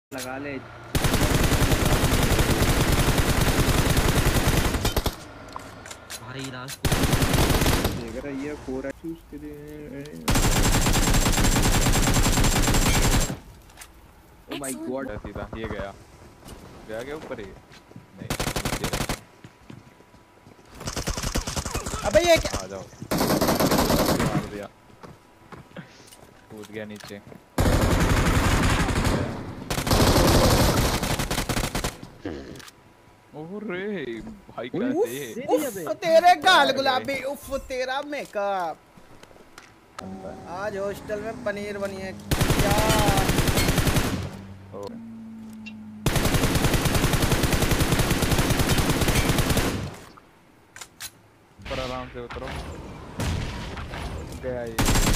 लगा ले भाई राज देख रहा ये 4 चूज करे। ओ माय गॉड सीधा ये गया क्या ऊपर ही नहीं अबे ये क्या आ जाओ मार दिया कूद गया नीचे ओरे भाई कैसे उफ तेरे गाल गुलाबी उफ तेरा मेकअप आज हॉस्टल में पनीर बनी है क्या पर आराम से उतरो गया ये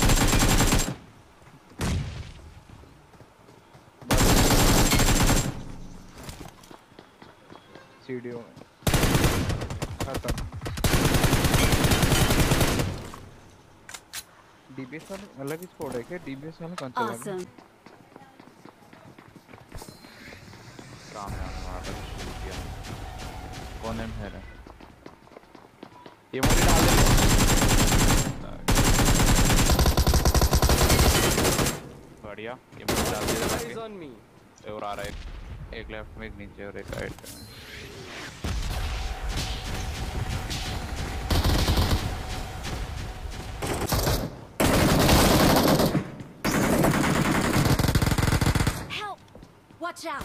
सीढ़ियों में खत्म डीबीएस वाले अलग ही स्क्वाड है क्या डीबीएस वाले कौन चला गया काम है हमारा शुरू किया कौन है मेरा ये मुझे डाल दे बढ़िया ये मुझे डाल दे और आ रहा है एक लेफ्ट में एक नीचे और एक राइट में Watch out!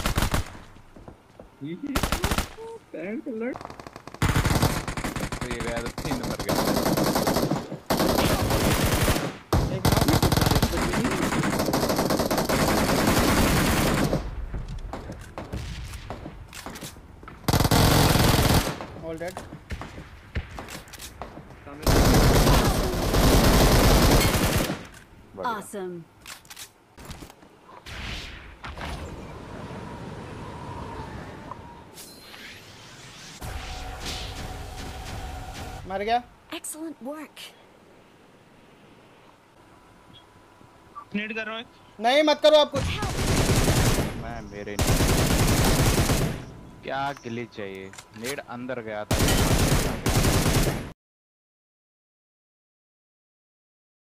Thank you Lord. तो ये गया तो 3 नंबर गया All dead. Awesome. मर गया Excellent work. नीड कर रहा हूँ नहीं मत करो आप कुछ मैं मेरे नहीं क्या ग्लिच चाहिए नेड अंदर गया था